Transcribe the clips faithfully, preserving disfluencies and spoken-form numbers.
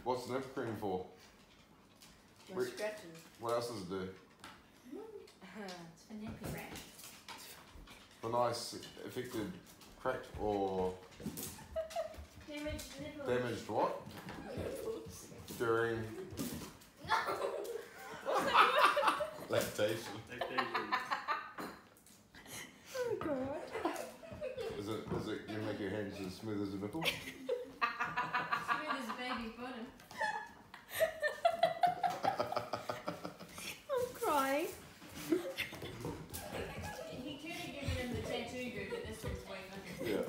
What's nip cream for? My scratches. What else does it do? It's for nappy rash. For nice, affected, cracked or Damaged nipples. damaged what? Nipples. During No! lactation. Oh god. Is it, is it, you make your hands as smooth as a nipple? Smooth as a baby's bottom. I'm crying. He could have given him the tattoo group, but this one's way under. Yeah.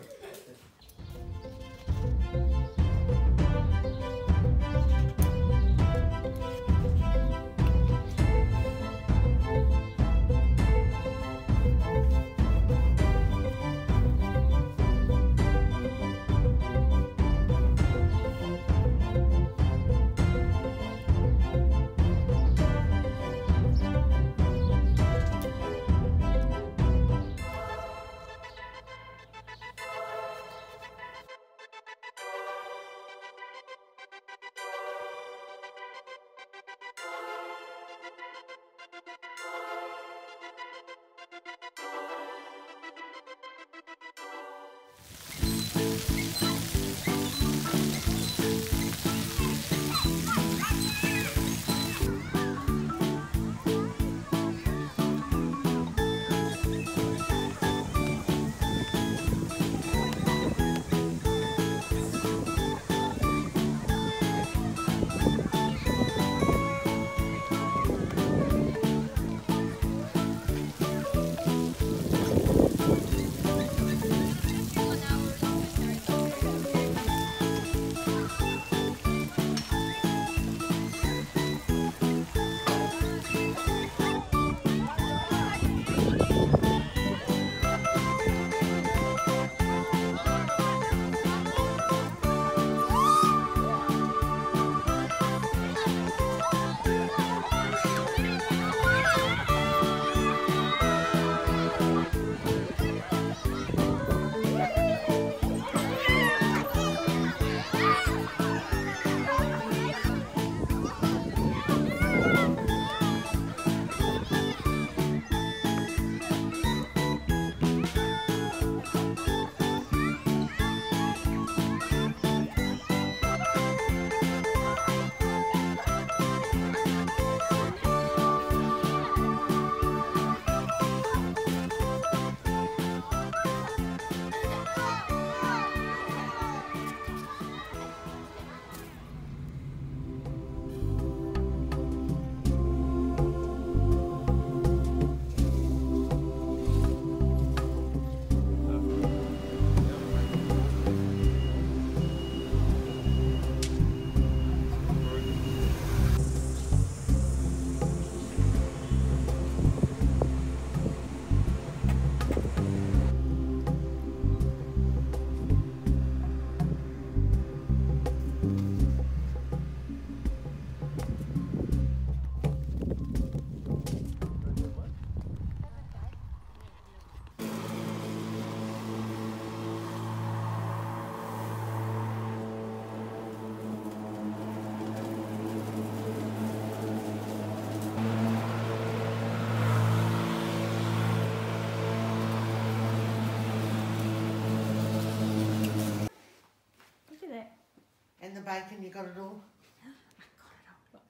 And the bacon, you got it all? I got it all, look.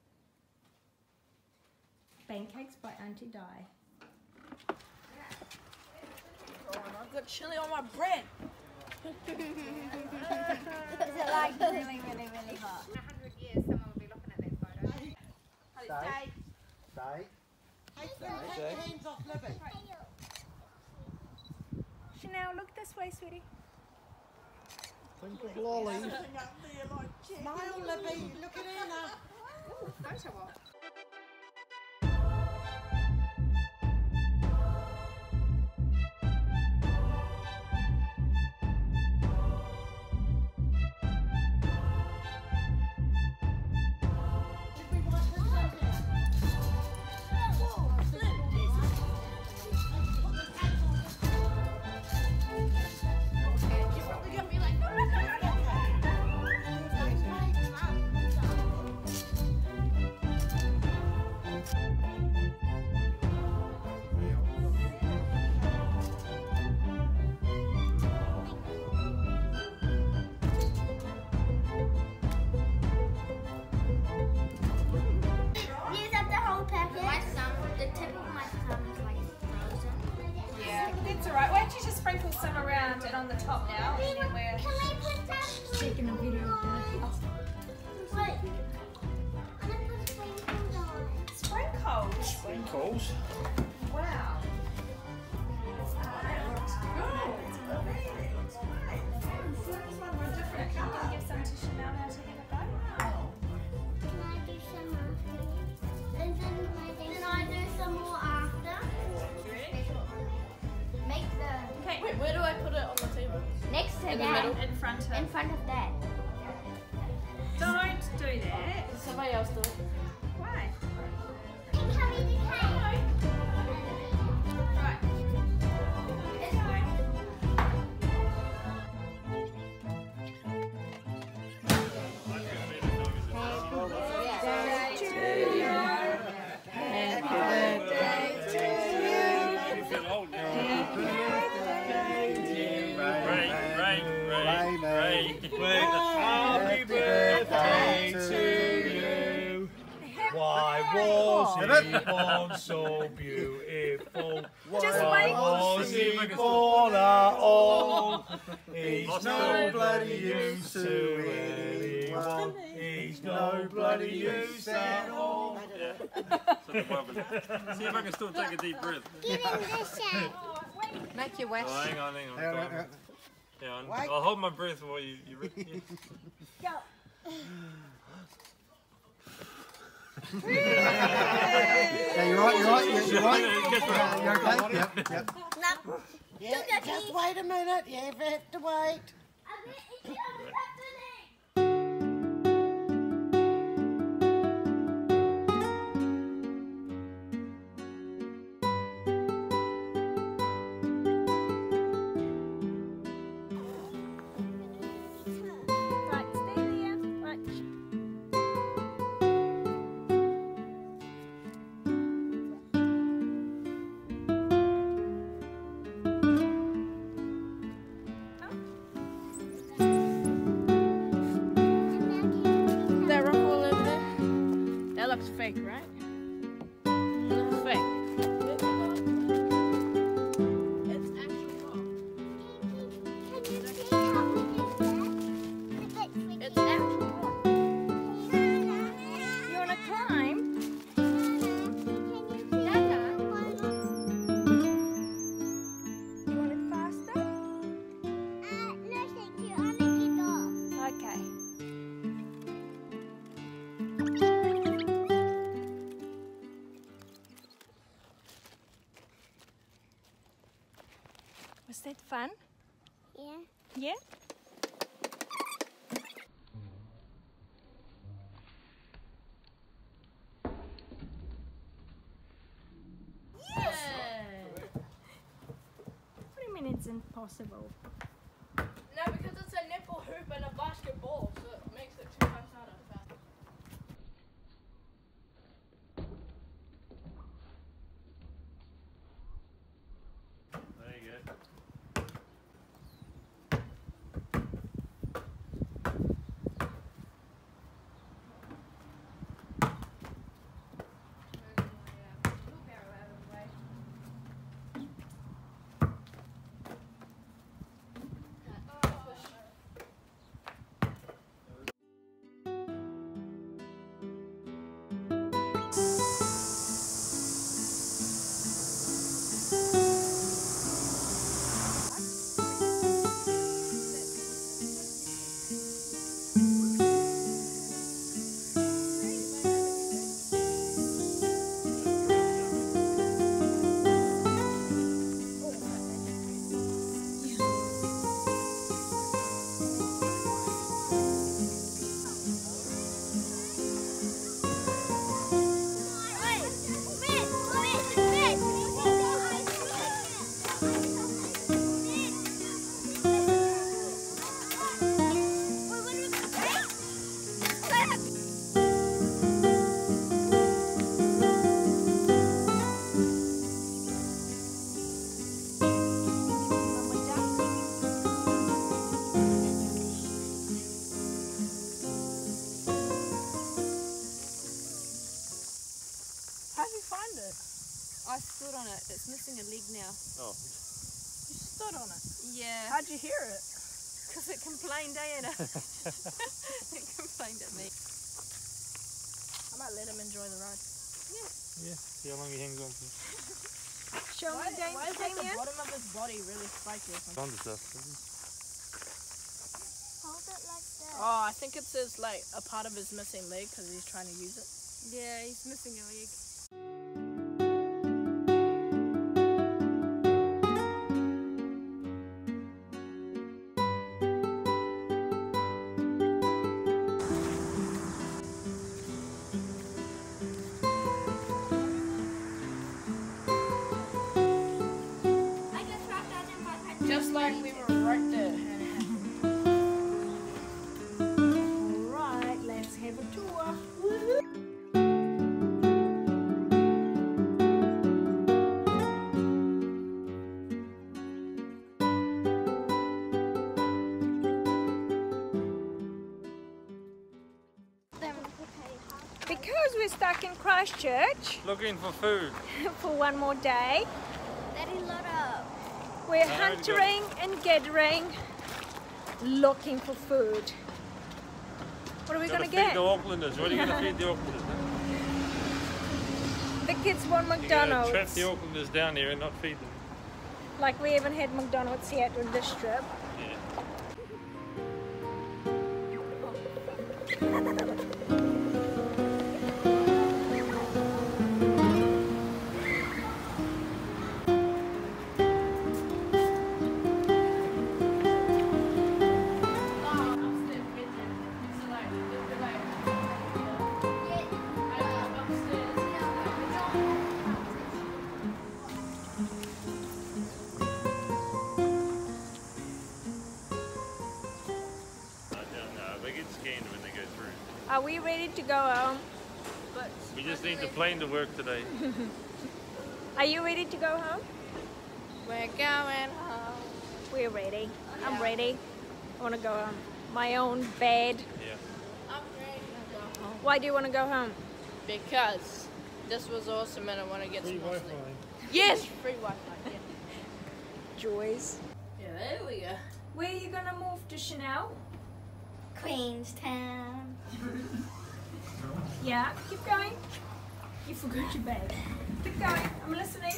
Pancakes by Aunty Di. Oh, and I've got chili on my bread. Is it like really, really, really hot? In a hundred years, someone will be looking at that photo. Stay. Stay. Hey, take your hands off Libby. Chanel, look this way, sweetie. Think of lolly. Smile, Libby. Look at Anna. Ooh, photo op. It's alright. Why don't you just sprinkle some around and on the top now, and then we're Can we put that? taking a video of that. Wait. I'm gonna put sprinkles on. Sprinkles? Sprinkles. Wow. That looks good. Really looks great. This one was different. Can you give some to Chanel now to have a go? Can I do some after? And then can I do some more after? Make the Okay. Wait, where do I put it on the table? next to In the that. middle? In front of. In front of that. Don't do that. Somebody else do it. Why? And carry the cake. Right. This way. Happy birthday to you. Why was he born so beautiful? Just Why wait. was he born at all? He's no bloody use to anyone. He's no bloody use at all. See if I can still take a deep breath. Give him this shot. Make your wish. Oh, hang on, hang on. Hang on, Hang hang on. Yeah, I'm- Wait. I'll hold my breath while you. you re- yeah. Go. Yeah, you're right, you're right, you're, you're right. Get Yeah, you're okay. Yep, yep. No. Yeah, just wait a minute. You have to wait. It's not happening. Right, stay there. Right. That rock all over there? That looks fake, right? It looks fake. It's actual rock. Can you see how it is there? It's actual rock. You wanna climb? You want it faster? Okay. Was that fun? Yeah. Yeah? What do you mean it's impossible? No, because it's a nipple hoop and a basketball, so it makes it two times harder. There you go. I stood on it. It's missing a leg now. Oh. stood on it. Yeah. How'd you hear it? Because it complained, Diana. It complained at me. I might let him enjoy the ride. Yeah, see how long he hangs on for. Show Why, me, Dame, why is like the Damien. bottom of his body really spiky or something? On the stuff. Hold it like that. Oh, I think it says like a part of his missing leg because he's trying to use it. Yeah, he's missing a leg. I just wrapped that in my Just like we were right there. Alright, let's have a tour. Because we're stuck in Christchurch Looking for food. for one more day, Daddy, load up. we're No, huntering and gathering, looking for food. What are we Gotta gonna feed get? the Aucklanders. What are you gonna feed the Aucklanders? The kids want You're gonna McDonald's. trap the Aucklanders down here and not feed them. Like we haven't had McDonald's yet on this trip. Yeah. Are we ready to go home? We just need the plane to work today. Are you ready to go home? We're going home. We're ready. I'm ready. I want to go home. My own bed. Yeah. I'm ready to go home. Why do you want to go home? Because this was awesome and I want to get Free some more Wi-Fi. sleep. Yes, free Wi-Fi. Yeah. Joys. Yeah, there we go. Where are you gonna move to, Chanel? Queenstown. Yeah, keep going. You forgot your bag. Keep going. I'm listening.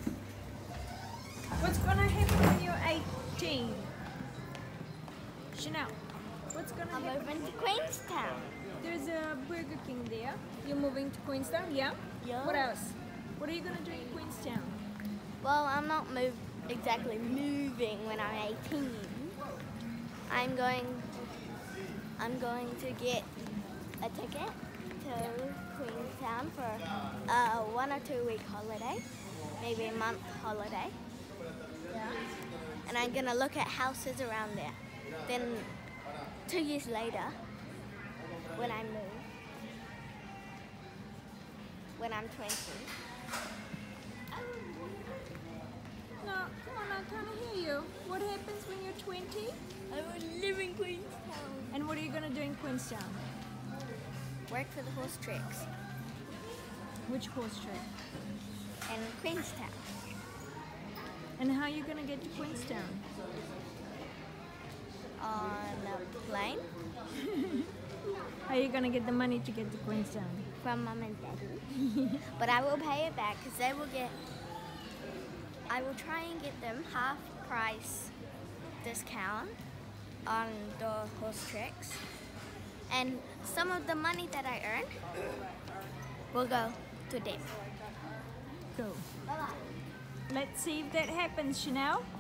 What's gonna happen when you're eighteen? Chanel, what's gonna I'm happen? moving to Queenstown. There's a Burger King there. You're moving to Queenstown, yeah? Yeah. What else? What are you gonna do in Queenstown? Well, I'm not move exactly moving when I'm eighteen. I'm going. I'm going to get a ticket to Queenstown for a one or two week holiday, maybe a month holiday. Yeah. And I'm gonna look at houses around there. Then two years later, when I move, when I'm twenty. No, come on, I can't hear you. What happens when you're twenty? I will live in Queenstown. And what are you gonna do in Queenstown? Work for the horse tricks Which horse track? in Queenstown. And how are you gonna get to Queenstown? On a plane How are you gonna get the money to get to Queenstown? from mum and daddy. But I will pay it back because they will get, I will try and get them half price discount on the horse tricks. And some of the money that I earn will go to them. Cool. Bye-bye. Let's see if that happens, Chanel.